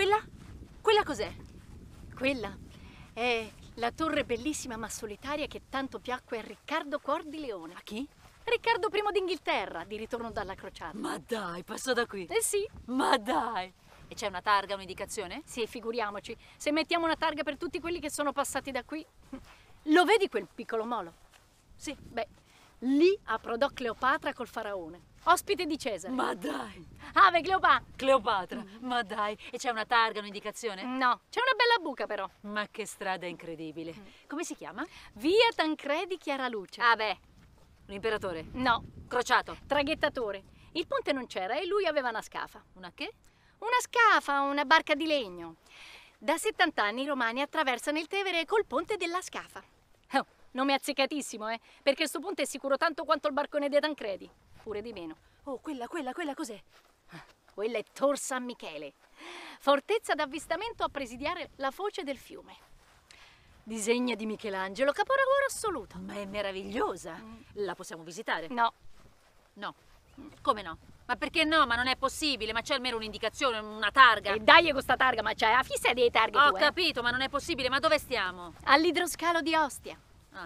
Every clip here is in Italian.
quella? Quella cos'è? Quella è la torre bellissima ma solitaria che tanto piacque a Riccardo Cuor di Leone. A chi? Riccardo I d'Inghilterra, di ritorno dalla crociata. Ma dai, passò da qui. Eh sì. Ma dai. E c'è una targa, un'indicazione? Sì, figuriamoci. Se mettiamo una targa per tutti quelli che sono passati da qui. Lo vedi quel piccolo molo? Sì. Beh, lì approdò Cleopatra col faraone, ospite di Cesare. Ma dai. Ave Cleopatra. Cleopatra, ma dai. E c'è una targa, un'indicazione? No, c'è una bella buca però. Ma che strada incredibile. Come si chiama? Via Tancredi Chiaraluce. Ah beh, un imperatore. No, Crociato. traghettatore. Il ponte non c'era e lui aveva una scafa. Una che? Una scafa, una barca di legno. Da 70 anni i romani attraversano il Tevere col ponte della scafa. Oh, nome azzeccatissimo, perché sto ponte è sicuro tanto quanto il barcone dei Tancredi. Pure di meno. Oh, quella cos'è? Quella è Tor San Michele, fortezza d'avvistamento a presidiare la foce del fiume. Disegna di Michelangelo, capolavoro assoluto. Ma è meravigliosa. La possiamo visitare? No. No. Come no? Ma perché no? Ma non è possibile, ma c'è almeno un'indicazione, una targa. E dai con sta targa, ma c'hai la fissa dei targhe Ho tu, capito, ma non è possibile, ma dove stiamo? All'idroscalo di Ostia. Ah.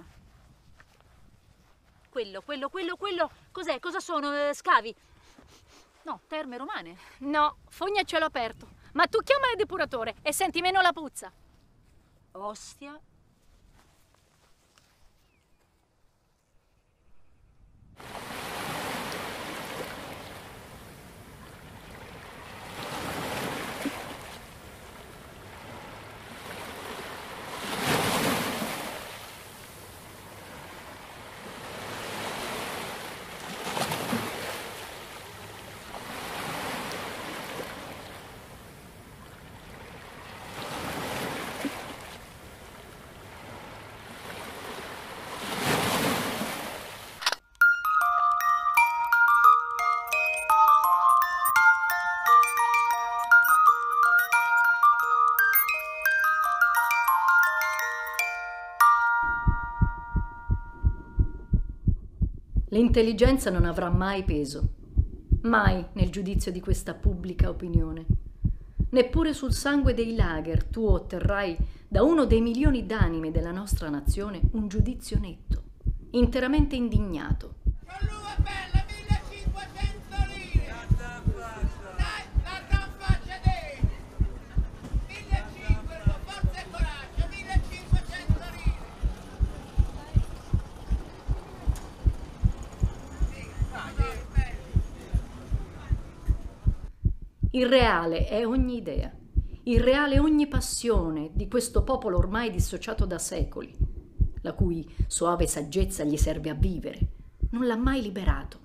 Quello. Cos'è? Cosa sono? Scavi? No, terme romane. No, fogna a cielo aperto. Ma tu chiama il depuratore e senti meno la puzza. Ostia. L'intelligenza non avrà mai peso, mai nel giudizio di questa pubblica opinione. Neppure sul sangue dei lager tu otterrai da uno dei milioni d'anime della nostra nazione un giudizio netto, interamente indignato. Irreale è ogni idea, irreale ogni passione di questo popolo ormai dissociato da secoli, la cui soave saggezza gli serve a vivere, non l'ha mai liberato.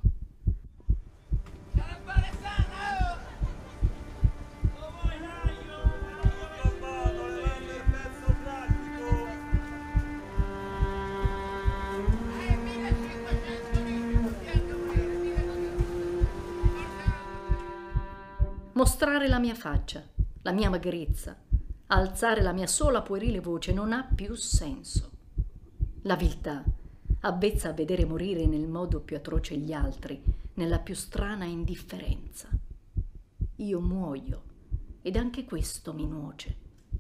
Mostrare la mia faccia, la mia magrezza, alzare la mia sola puerile voce non ha più senso. La viltà, avvezza a vedere morire nel modo più atroce gli altri, nella più strana indifferenza. Io muoio ed anche questo mi nuoce.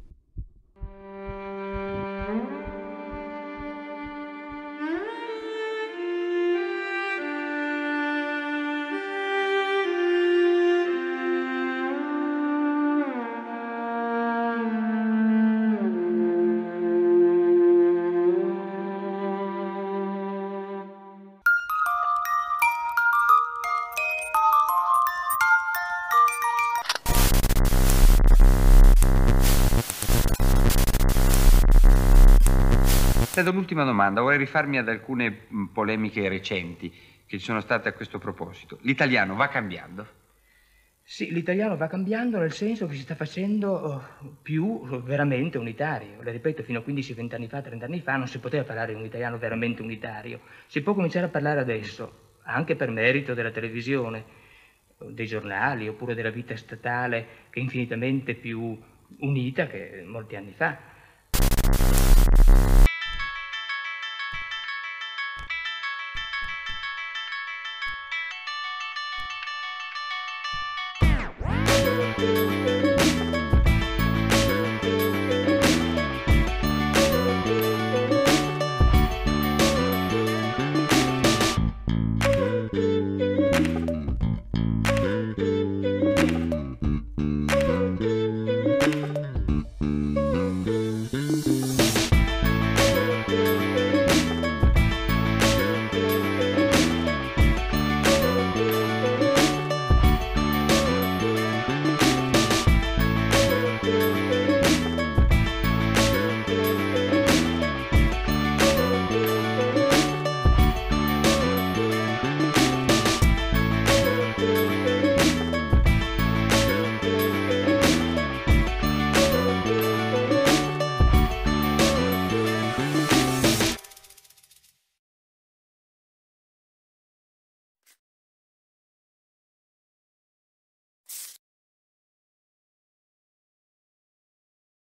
L'ultima domanda, vorrei rifarmi ad alcune polemiche recenti che ci sono state a questo proposito. L'italiano va cambiando? Sì, l'italiano va cambiando nel senso che si sta facendo più veramente unitario. Le ripeto, fino a 15-20 anni fa, 30 anni fa non si poteva parlare di un italiano veramente unitario. Si può cominciare a parlare adesso, anche per merito della televisione, dei giornali, oppure della vita statale che è infinitamente più unita che molti anni fa.